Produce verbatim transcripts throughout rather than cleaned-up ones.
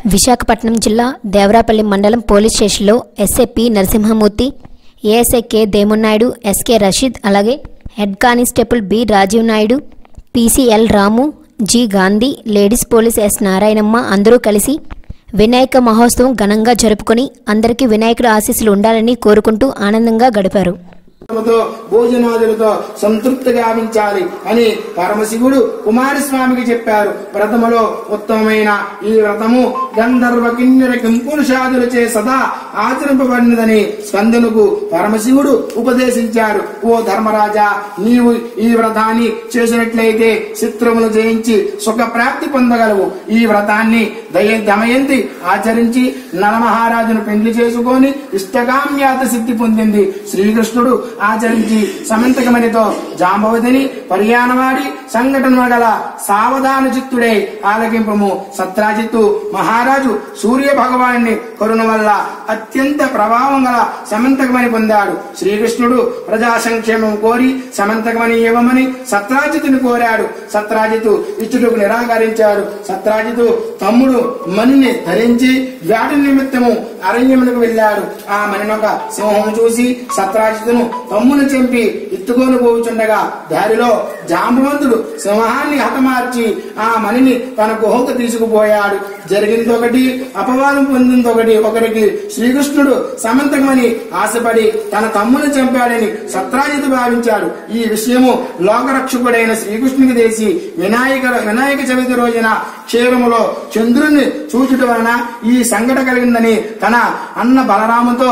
విశాఖపట్నం జిల్లా దేవరాపల్లి మండలం పోలీస్ స్టేషన్లో SI P Narasimhamurthy, ASI K Demunnaidu, SK Rasheed, అలాగే head constable B Rajeev Naidu, PCL Ramu, G Gandhi, ladies police S Narayanamma అందరూ కలిసి వినాయక మహోత్సవం ఘనంగా జరుపుకొని అందరికీ వినాయకుడి ఆశీస్సులు ఉండాలని కోరుకుంటూ ఆనందంగా గడిపారు. భోజనాదులతో సంతృప్తి గావించాలి అని పరమశివుడు కుమారస్వామికి చెప్పారు. వ్రతములో ఉత్తమమైన ఈ వ్రతము గంధర్వ కిన్నెర కింపురుషాదులచే సదా ఆచరింపబడినదని స్కందునకు పరమశివుడు ఉపదేశించారు. ఓ ధర్మరాజా, నీవు ఈ వ్రతాన్ని చేసినట్లయితే చిత్రములు జయించి సుఖ ప్రాప్తి పొందగలవు. ఈ వ్రతాన్ని దమయంతి ఆచరించి నలమహారాజును పెండ్లి చేసుకొని ఇష్టకామ్యాత సిద్ధి పొందింది. శ్రీకృష్ణుడు ఆచరించి సమంతకమణితో జాంబవతిని పర్యానవాడి సంఘటన గల సావధాన చిత్తుడై ఆలకింపము. సత్రాజిత్తు మహారాజు సూర్య భగవాన్ని కరుణ వల్ల అత్యంత ప్రభావం గల సమంతకమణి పొందాడు. శ్రీకృష్ణుడు ప్రజా సంక్షేమం కోరి సమంతకమణి ఇవ్వమని సత్రాజితుని కోరాడు. సత్రాజితు ఇచ్చుటకు నిరాకరించాడు. సత్రాజితు తమ్ముడు మణిని ధరించి వ్యాధి నిమిత్తము అరణ్యమునకు వెళ్లాడు. ఆ మణినొక సింహం చూసి సత్రాజితును తమ్మును చంపి ఎత్తుకొని పోవుచుండగా దారిలో జాంబవంతుడు సింహాన్ని హతమార్చి ఆ మణిని తన గుహకు తీసుకుపోయాడు. జరిగింది ఒకటి, అపవాదం పొందింది ఒకటి. ఒకరికి శ్రీకృష్ణుడు సమంతకమని ఆశపడి తన తమ్ముని చంపాడని సత్రాజితు భావించాడు. ఈ విషయము లోకరక్షకుడైన శ్రీకృష్ణునికి తెలిసి వినాయక వినాయక చవితి రోజున క్షీరములో చంద్రుని చూచుట వలన ఈ సంఘటన కలిగిందని తన అన్న బలరాముతో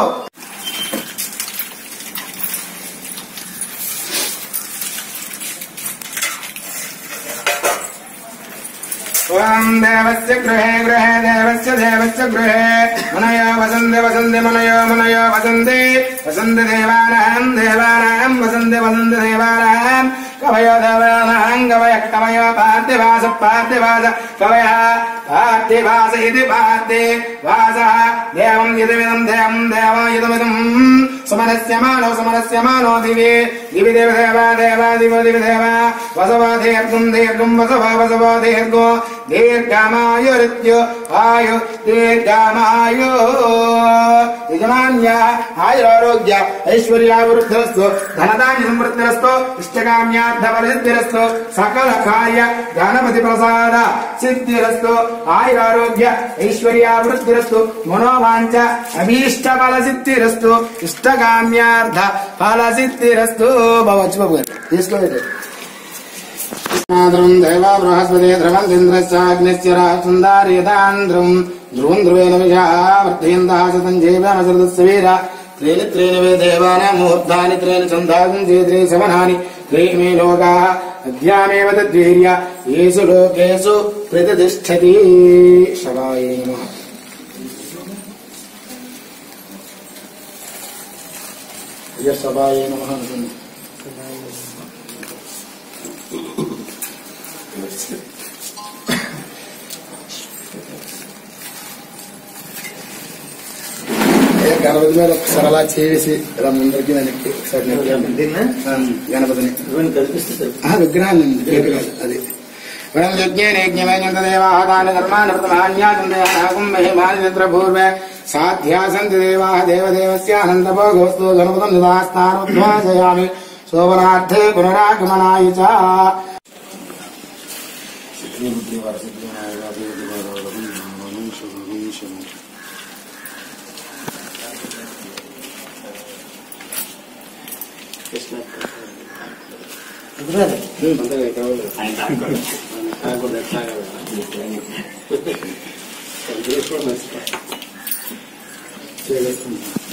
దేవస్య గృహే గృహే దేవస్య దేవస్య గృహే మనయో వసంతే వసంతే మనయో మనయో వసంతే వసంత దేవానాం దేవానాం వసంతే వసంత దేవానాం కవయో దేవానాం కవయ కవయో పార్థివాస పార్థివాస కవయ పార్థివాస ఇది పార్థివాస దేవం ఇదమిదం దేవం దేవం ఇదమిదం సమరస్యమానో సమరస్యమానో దివి దివి దేవ దేవ దేవ దివో దివి దేవ వసవో దీర్ఘం దీర్ఘం వసవో వసవో దీర్ఘో దీర్ఘమాయురిత్యు ఆయు దీర్ఘమాయు యజమాన్య ఆయురారోగ్య ఐశ్వర్యాభివృద్ధిరస్తు ధనధాన్య సమృద్ధిరస్తు ఇష్టకామ్యార్థ ఫలసిద్ధిరస్తు సకల కార్య గణపతి ప్రసాద సిద్ధిరస్తు ఆయురారోగ్య ఐశ్వర్యాభివృద్ధిరస్తు మనోవాంఛ అభీష్ట ఫలసిద్ధిరస్తు ఇష్టకామ్యార్థ ఫలసిద్ధిరస్తు. బాబు బాబు తీసుకోండి. దేవా బృహస్పతి ధ్రువంద్రశ్చాగ్నిశ్చ సుందార్యదాంధ్రం ధ్రువం ధ్రువేణ విషావర్ధయంతం జైవీర త్రీని త్రీని వే దేవానా ముహూర్తాని త్రీని సంధాసం త్రీ శవనాని త్రీమే లోకా అద్యామేవ తద్వీర్య యేసు లోకేషు ప్రతిష్టతి. శవాయ నమః. శవాయ నమః. గణపతి మీద ఒకసారి అలా చేసి ఇలా ముందరికి వెనక్కి ఒకసారి గణపతిని విగ్రహాన్ని అది పూర్వే సాధ్యాసంతి దేవా దేవదేవస్యానందభోగోస్తు గణపతం నిదాస్థానోద్వాసయామి శోభనార్థే పునరాగమనాయ చ. కృష్ణ